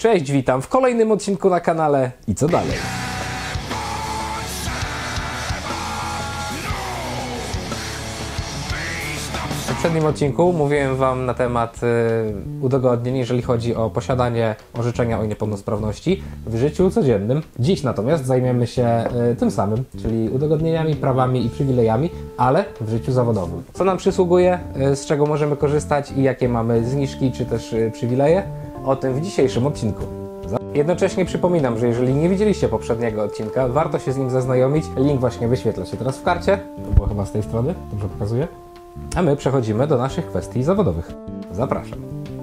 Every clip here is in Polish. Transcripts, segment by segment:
Cześć, witam w kolejnym odcinku na kanale i co dalej? W poprzednim odcinku mówiłem Wam na temat udogodnień, jeżeli chodzi o posiadanie orzeczenia o niepełnosprawności w życiu codziennym. Dziś natomiast zajmiemy się tym samym, czyli udogodnieniami, prawami i przywilejami, ale w życiu zawodowym. Co nam przysługuje, z czego możemy korzystać i jakie mamy zniżki czy też przywileje? O tym w dzisiejszym odcinku. Jednocześnie przypominam, że jeżeli nie widzieliście poprzedniego odcinka, warto się z nim zaznajomić. Link właśnie wyświetla się teraz w karcie. To było chyba z tej strony, dobrze pokazuję. A my przechodzimy do naszych kwestii zawodowych. Zapraszam.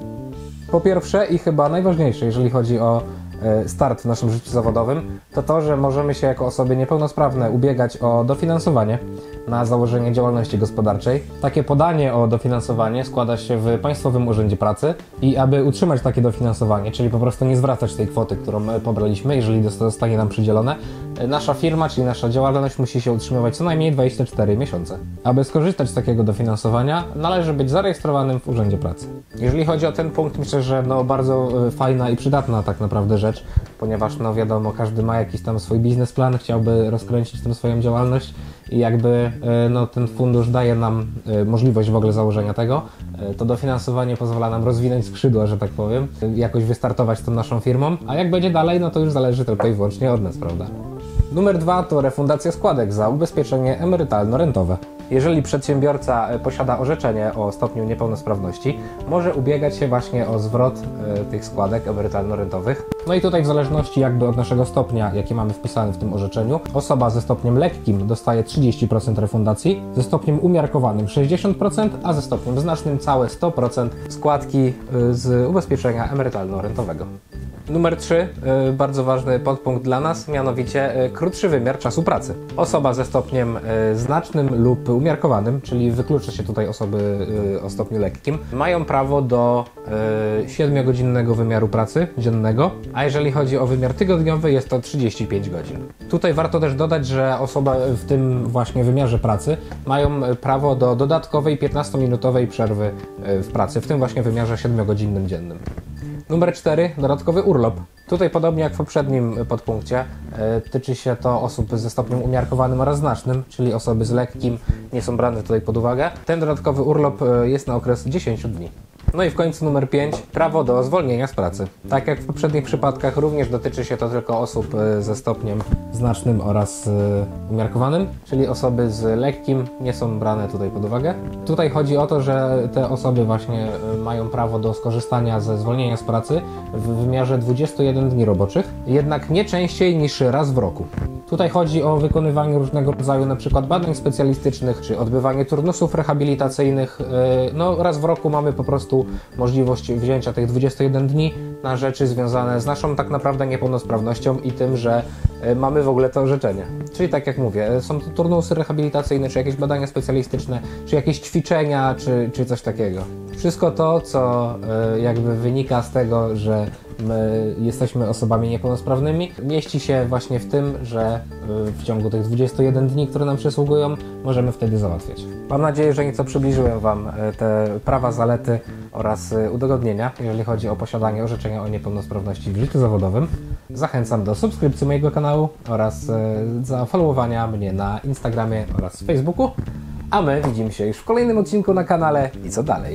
Po pierwsze i chyba najważniejsze, jeżeli chodzi o start w naszym życiu zawodowym, to to, że możemy się jako osoby niepełnosprawne ubiegać o dofinansowanie na założenie działalności gospodarczej. Takie podanie o dofinansowanie składa się w Państwowym Urzędzie Pracy i aby utrzymać takie dofinansowanie, czyli po prostu nie zwracać tej kwoty, którą pobraliśmy, jeżeli zostanie nam przydzielone, nasza firma, czyli nasza działalność musi się utrzymywać co najmniej 24 miesiące. Aby skorzystać z takiego dofinansowania, należy być zarejestrowanym w Urzędzie Pracy. Jeżeli chodzi o ten punkt, myślę, że bardzo fajna i przydatna tak naprawdę rzecz, ponieważ wiadomo, każdy ma jakiś tam swój biznesplan, chciałby rozkręcić tę swoją działalność i jakby ten fundusz daje nam możliwość w ogóle założenia tego. To dofinansowanie pozwala nam rozwinąć skrzydła, że tak powiem, jakoś wystartować z tą naszą firmą, a jak będzie dalej, to już zależy tylko i wyłącznie od nas, prawda? Numer 2 to refundacja składek za ubezpieczenie emerytalno-rentowe. Jeżeli przedsiębiorca posiada orzeczenie o stopniu niepełnosprawności, może ubiegać się właśnie o zwrot tych składek emerytalno-rentowych. No i tutaj w zależności jakby od naszego stopnia, jaki mamy wpisany w tym orzeczeniu, osoba ze stopniem lekkim dostaje 30% refundacji, ze stopniem umiarkowanym 60%, a ze stopniem znacznym całe 100% składki z ubezpieczenia emerytalno-rentowego. Numer 3, bardzo ważny podpunkt dla nas, mianowicie krótszy wymiar czasu pracy. Osoba ze stopniem znacznym lub umiarkowanym, czyli wyklucza się tutaj osoby o stopniu lekkim, mają prawo do 7-godzinnego wymiaru pracy dziennego, a jeżeli chodzi o wymiar tygodniowy, jest to 35 godzin. Tutaj warto też dodać, że osoba w tym właśnie wymiarze pracy mają prawo do dodatkowej 15-minutowej przerwy w pracy, w tym właśnie wymiarze 7-godzinnym dziennym. Numer 4. Dodatkowy urlop. Tutaj podobnie jak w poprzednim podpunkcie tyczy się to osób ze stopniem umiarkowanym oraz znacznym, czyli osoby z lekkim nie są brane tutaj pod uwagę. Ten dodatkowy urlop jest na okres 10 dni. No i w końcu numer 5. Prawo do zwolnienia z pracy. Tak jak w poprzednich przypadkach, również dotyczy się to tylko osób ze stopniem znacznym oraz umiarkowanym, czyli osoby z lekkim nie są brane tutaj pod uwagę. Tutaj chodzi o to, że te osoby właśnie mają prawo do skorzystania ze zwolnienia z pracy w wymiarze 21 dni roboczych, jednak nie częściej niż raz w roku. Tutaj chodzi o wykonywanie różnego rodzaju np. badań specjalistycznych, czy odbywanie turnusów rehabilitacyjnych. Raz w roku mamy po prostu możliwość wzięcia tych 21 dni na rzeczy związane z naszą tak naprawdę niepełnosprawnością i tym, że mamy w ogóle to orzeczenie. Czyli tak jak mówię, są to turnusy rehabilitacyjne, czy jakieś badania specjalistyczne, czy jakieś ćwiczenia, czy coś takiego. Wszystko to, co jakby wynika z tego, że my jesteśmy osobami niepełnosprawnymi, mieści się właśnie w tym, że w ciągu tych 21 dni, które nam przysługują, możemy wtedy załatwiać. Mam nadzieję, że nieco przybliżyłem Wam te prawa, zalety oraz udogodnienia, jeżeli chodzi o posiadanie orzeczenia o niepełnosprawności w życiu zawodowym. Zachęcam do subskrypcji mojego kanału oraz zafollowowania mnie na Instagramie oraz Facebooku. A my widzimy się już w kolejnym odcinku na kanale i co dalej.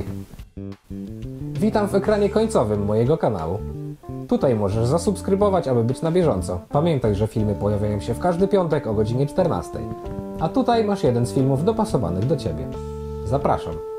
Witam w ekranie końcowym mojego kanału. Tutaj możesz zasubskrybować, aby być na bieżąco. Pamiętaj, że filmy pojawiają się w każdy piątek o godzinie 14. A tutaj masz jeden z filmów dopasowanych do Ciebie. Zapraszam.